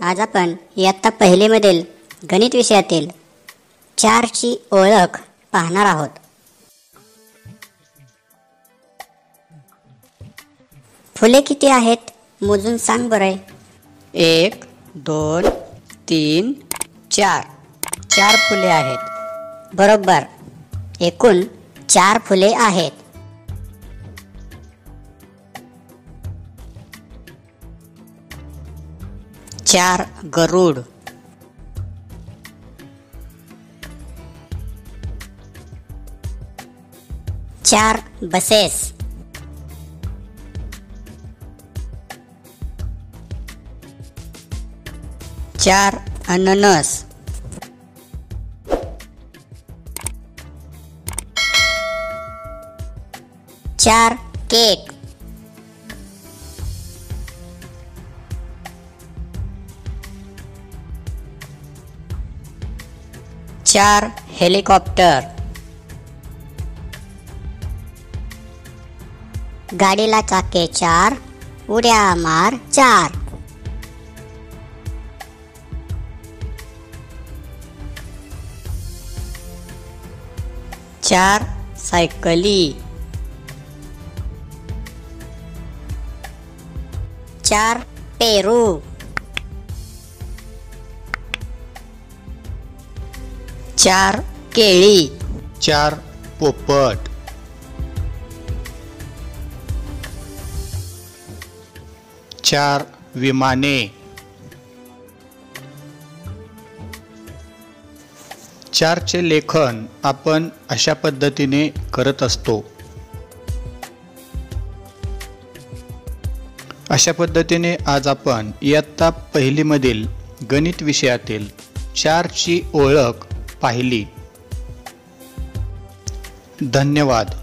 आज आपण इयत्ता पहिलीमधील गणित विषयातील 4ची ओळख पाहणार आहोत. फुले किती आहेत मोजून सांग बरं. 1 2 3 4 4 फुले आहेत. बरोबर. एकूण 4 फुले आहेत. चार गरुड. 4 बसेस. 4 अननस. 4 केक. 4 हेलिकॉप्टर. गाडीला चाके 4, उड्या मार 4. 4 सायकली. 4 पेरू. 4 केळी. 4 पोपट. 4 विमाने. 4चे लेखन आपण अशा पद्धतीने करत असतो. अशा पद्धतीने आज आपण इयत्ता पहिलीमधील गणित विषयातील 4ची ओळख पाहिली. धन्यवाद.